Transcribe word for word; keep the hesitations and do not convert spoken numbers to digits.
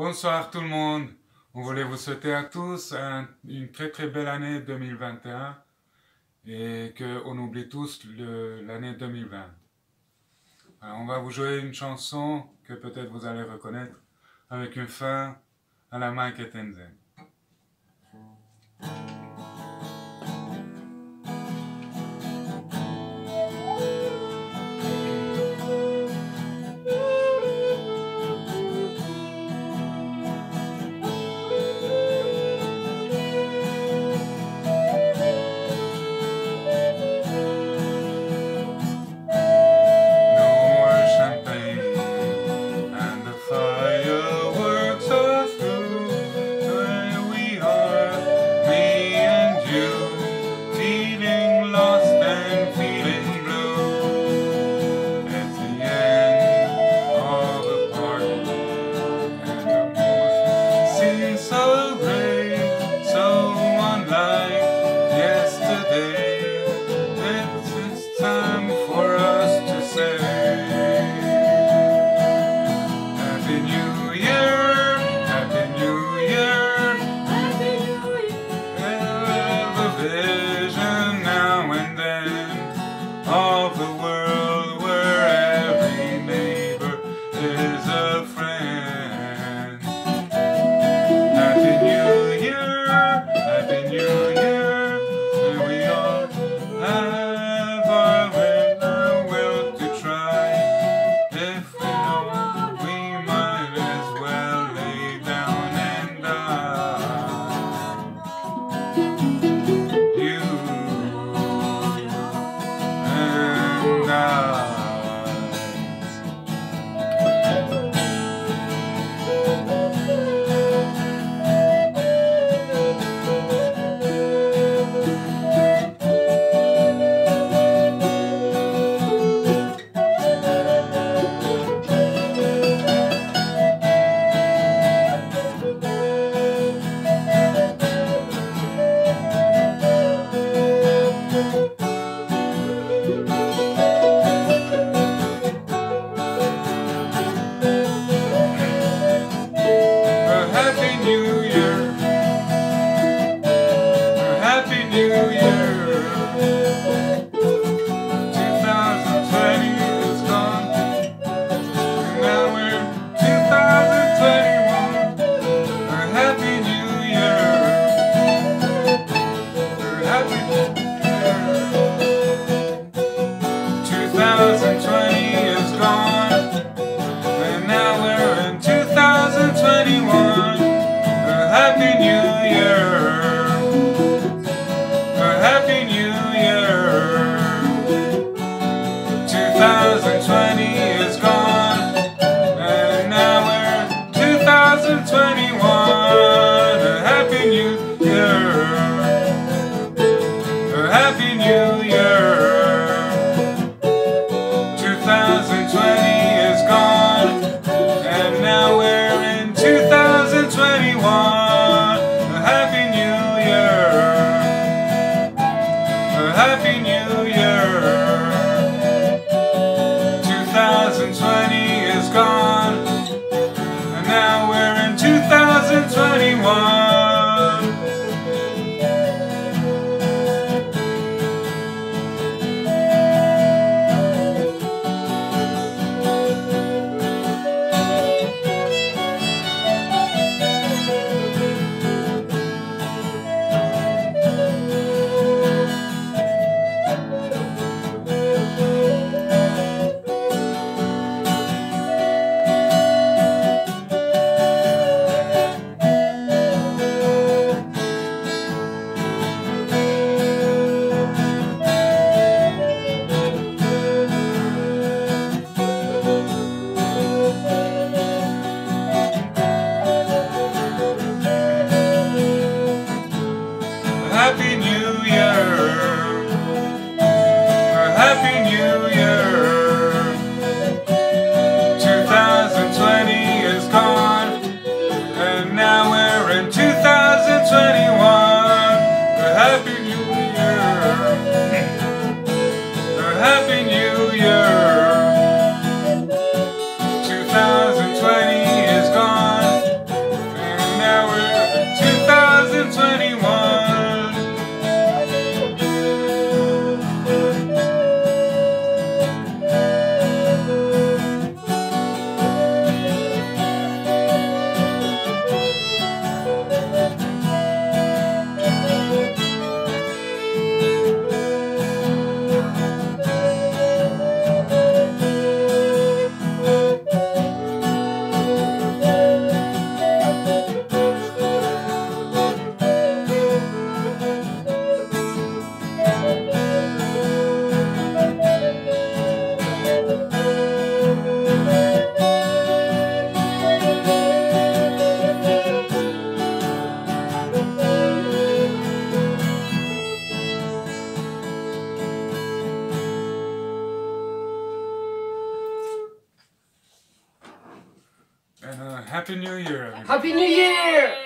Bonsoir tout le monde. On voulait vous souhaiter à tous un- une très très belle année deux mille vingt et un et qu'on oublie tous le- l'année deux mille vingt. Alors, on va vous jouer une chanson que peut-être vous allez reconnaître avec une fin à la Mike Tenzin. No more champagne and the fireworks are through. Where we are, me And uh, Happy New Year, everybody. Happy New Year!